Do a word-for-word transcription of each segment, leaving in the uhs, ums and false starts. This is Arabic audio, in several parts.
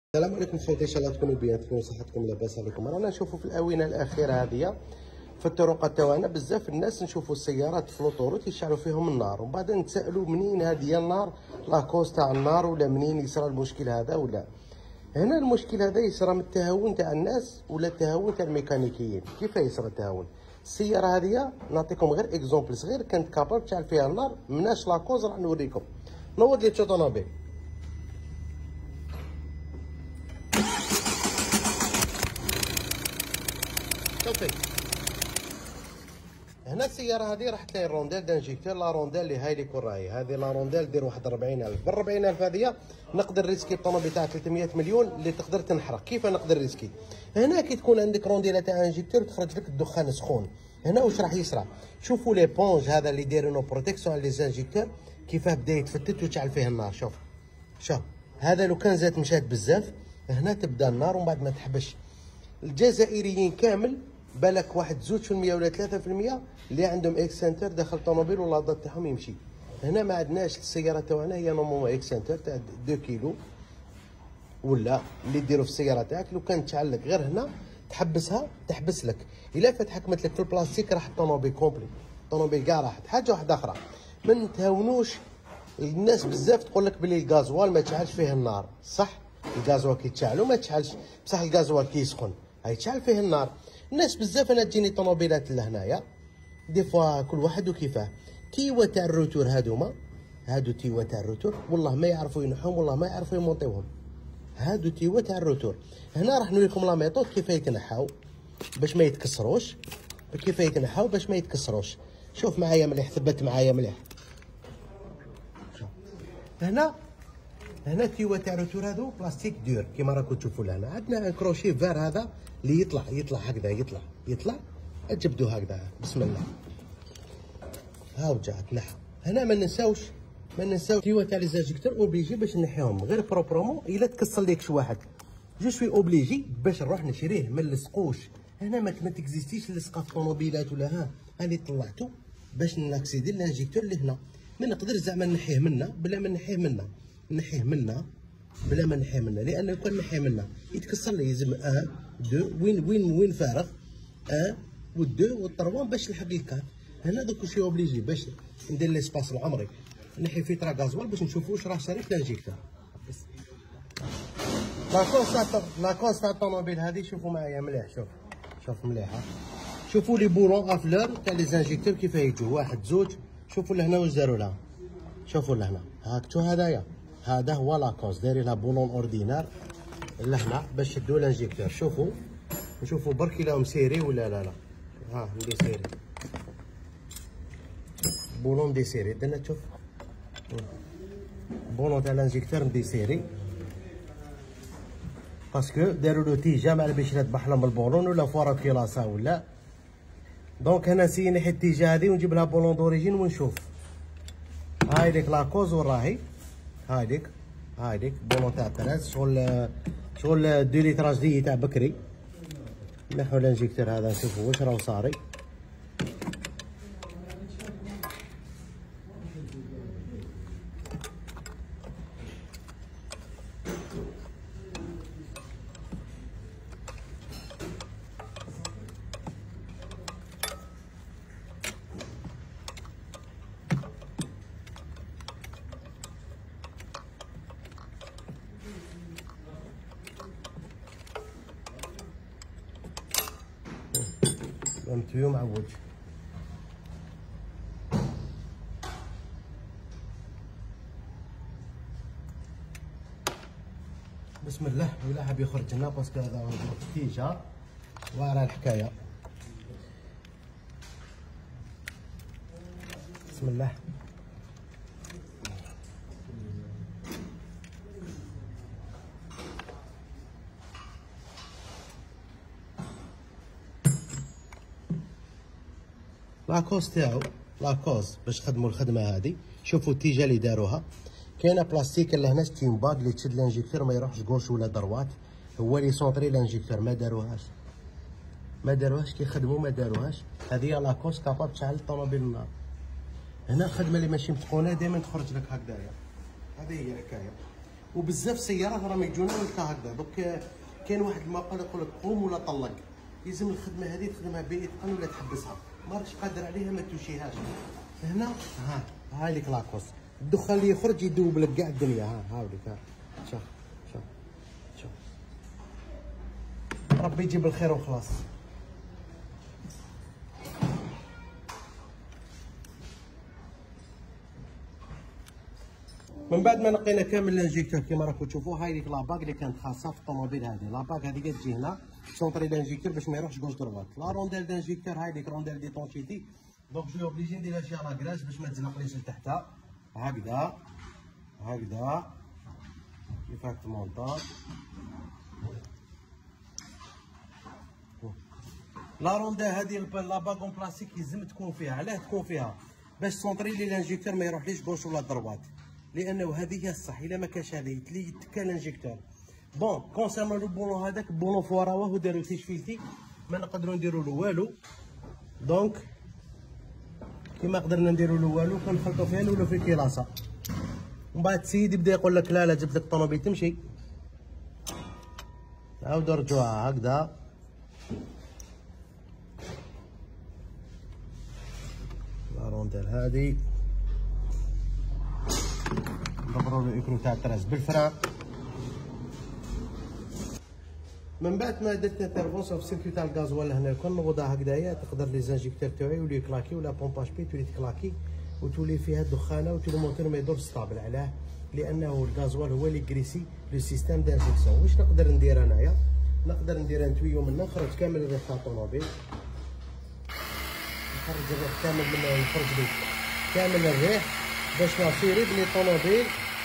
السلام عليكم خوتي، ان شاء الله تكونوا بيان، تكونوا صحتكم لاباس عليكم. رانا نشوفوا في الاونه الاخيره هذه في الطرقات تاعنا بزاف الناس نشوفوا السيارات في لوطوروت يشعلوا فيهم النار، ومن بعد نتسائلوا منين هذه النار، لاكوز تاع النار ولا منين يصرى المشكل هذا. ولا هنا المشكل هذا يصرى من التهاون تاع الناس ولا التهاون تاع الميكانيكيين. كيف يصرى التهاون؟ السياره هذه نعطيكم غير اكزومبل صغير، كانت كاباب تشعل فيها النار، مناش لاكوز راح نوريكم. نوض لي طوموبيل شوفي هنا السياره هذه راح تلاقي الرونديل دانجيكتور، لا رونديل اللي هاي ليكون راهي هذه لا رونديل دير واحد أربعين ألف. بال أربعين ألف هذه نقدر ريسكي الطوموبيل تاع ثلاثمية مليون اللي تقدر تنحرق. كيف نقدر ريسكي؟ هنا كي تكون عندك رونديله تاع انجيكتور تخرج لك الدخان سخون، هنا واش راح يصرى؟ شوفوا لي بونج هذا اللي دايرينو بروتيكسيون على لي زانجيكتور كيفاه بدا يتفتت وتشعل فيه النار. شوف شوف هذا لو كان زاد مشات بزاف هنا تبدا النار ومن بعد ما تحبش. الجزائريين كامل بالك واحد زوج في المية ولا ثلاثة في المية اللي عندهم اكس سنتر داخل الطوموبيل ولا الضغط تاعهم يمشي. هنا ما عندناش السياره تاعنا هي نورمالمون اكس سنتر تاع اثنين كيلو ولا اللي ديروا في السياره تاعك. لو كان تشعل لك غير هنا تحبسها تحبس لك، الا فتحكمت لك في البلاستيك راح الطوموبيل كومبلي، الطوموبيل كاع راحت. حاجه واحده اخرى ما نتهاونوش، الناس بزاف تقول لك بلي الغازوال ما تشعلش فيه النار. صح الغازوال كي تشعلو ما تشعلش، بصح الغازوال كي يسخن هاي تشعل فيه النار. الناس بزاف انا تجيني طوموبيلات لهنايا دي فوا كل واحد وكيفاه. تيوا تاع الروتور هادوما هادو تيوا تاع الروتور والله ما يعرفوا ينحوهم والله ما يعرفوا يمونطيوهم. هادو تيوا تاع الروتور. هنا راح نوريكم لا ميثود كيف يتنحاو باش ما يتكسروش، كيف يتنحاو باش ما يتكسروش. شوف معايا مليح، ثبت معايا مليح. هنا هنا تيوا تاع الروتور هادو بلاستيك دور كيما راكم تشوفوا لهنا. عندنا ان كروشي فار هذا اللي يطلع يطلع هكذا يطلع يطلع تجبدو هكذا بسم الله. هاو جا تنحى. هنا ما ننساوش ما ننساوش تيوا تاع لي زانجيكتور اوبليجي باش نحيهم غير بروبرومون. الا تكسر ليك شي واحد جو سوي اوبليجي باش نروح نشريه ما نلصقوش. هنا ما ما تكزيستيش اللصقه في الطوموبيلات ولا ها هاني طلعتو باش ناكسيدي الانجيكتور اللي هنا. ما نقدر زعما نحيه منا بلا ما نحيه منا نحيه منا بلا ما نحيه منا، لان لو كان نحيه منا يتكسر لي يلزم ان دو وين وين وين فارغ ان و دو و تروا باش نلحق الكات. هنا دوك شي اوبليجي باش ندير ليسباس العمري نحي فيترا غازوال باش نشوفوا واش راه شاري في الانجيكتور. لاكوز تاع لاكوز تاع الطوموبيل هذه شوفوا معايا مليح. شوف شوف مليحه. شوفوا لي بولون افلور تاع لي زانجيكتور كيف يجوا واحد زوج. شوفوا لهنا واش داروا لها، شوفوا لهنا هاكتو هذايا هذا هو لاكوز دايرين لها بولون اوردينار لهنا باش شدوا الانجيكتور. شوفوا نشوفوا برك الا مسيري ولا لا لا. ها ندي سيري بولون دي سيري درنا تشوف بولون تاع الانجيكتور ندي سيري باسكو داروا له تيجا ما على باليش تذبح لهم البولون ولا فورا كيلاسا ولا. دونك انا نسيي نحي التيجا هذه ونجيب لها بولون دوريجين ونشوف. هاي ديك لاكوز وراهي هاي ديك هاي ديك بولون تاع تراس شغل شغل دو ليتراج دي تاع بكري. نحو الانجيكتور هذا نشوفوا واش راهو صاري. فهمتيو معوج. بسم الله ولا حاب يخرج لنا باسكو هذا هو التيجا واعره الحكايه. بسم الله. لاكوز تاعو لاكوز باش خدموا الخدمه هذه. شوفوا التيجه اللي داروها كاينه بلاستيك لهنا ستيم باغ اللي تشد الانجيكتور ما يروحش غوش ولا دروات، هو اللي سونطري الانجيكتور ما داروهاش ما داروهاش كي خدموا ما داروهاش. هذه لاكوز كاباب تشعل الطوموبيل النار. هنا الخدمه اللي ماشي متقونه دائما تخرج لك هكذايا. هذه هي الحكايه. وبزاف سيارات راهم يجونا هكا هكذا. دوك كاين واحد المقال يقول لك قوم ولا طلق، يلزم الخدمه هذه تخدمها باتقان ولا تحبسها، ما راكش قادر عليها ما توشيهاش. هنا ها هاي ليك لاكوس، الدخان اللي يخرج يذوب لك كاع الدنيا. ها هاوليك ها شوف شوف شوف، ربي يجيب الخير وخلاص. من بعد ما نقينا كامل الانجيكتور كيما راكم تشوفوا، هاي ديك لاباك اللي كانت خاصه في الطوموبيل هذه. لاباك هذه كتجي هنا سونطري الانجيكتور باش ما يروحش كوش دروات. لا رونديل دانجيكتور هاي ديك رونديل ديتونشيتي، دونك جو اوبليجي نديرها شي لاكراج باش ما تزنقليش لتحت. هكذا هكذا كيفاش تمونطا. لا رونديل هذه لاباك اون بلاستيك يلزم تكون فيها. علاه تكون فيها؟ باش سونطري لي الانجيكتور ما يروحليش كوش ولا دروات، لانه هذه هي الصح. الا ما كانش هذه يتلي يتكا الانجيكتور. بون كونسيرنو لو بونو هذاك بونو فوراوه ودارو تيشفيلتي، ما نقدروا نديروا له والو. دونك كيما قدرنا نديروا له والو كنخلطوا فيها نولوا في كيلاصه. ومن بعد السيد يبدا يقول لك لا لا جبت لك الطوموبيل تمشي. عاودوا رجعوها هكذا. لا رونديل هذه ندبروا له الاكرو تاع التراس بالفران. من بعد ما درت انترفونسيون في السيركيو تاع الغازوال هنا كنوضها هكذايا، تقدر لي زانجيكتور تاعي يولي يكلاكي ولا بومباج بي تولي تكلاكي وتولي فيها الدخانه وتولي الموتور ما يدور ستابل. علاه؟ لانه الغازوال هو اللي كريسي لو سيستيم دانجيكسيون. واش نقدر ندير انايا؟ نقدر ندير ان تويو من نخرج كامل الريح تاع الطوموبيل، نخرج الريح كامل من نخرج لي كامل الريح باش ناسيري بلي الطوموبيل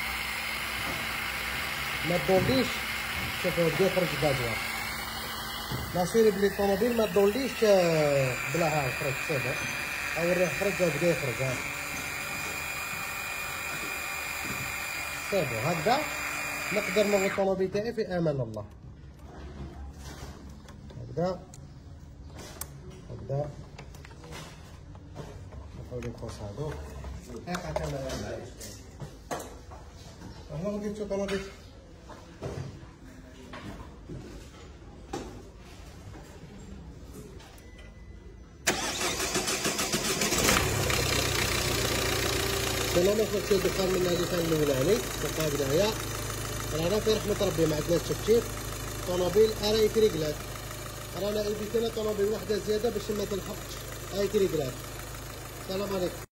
ما تدورليش. شوفوا بدا يخرج غازوال، ناسيري بلي الطوموبيل ما تدورليش بلا ها خرج. شوفوا هاو الريح خرج بدا يخرج. ها شوفوا هكذا نقدر نغوي الطوموبيل تاعي في امان الله. هكذا هكذا نحاول نقص هذوك هكا كامل. هنا غادي تشوف الطوموبيل سلام. نخرج الدخان من هذه الدخان الاولاني بقى هكذايا. رانا في رحمة ربي ما عندناش تشفشيف. طوموبيل راهي كريكلات، رانا البسنا طوموبيل واحدة زيادة باش ما تلحقش. هاي كريكلات. السلام عليكم.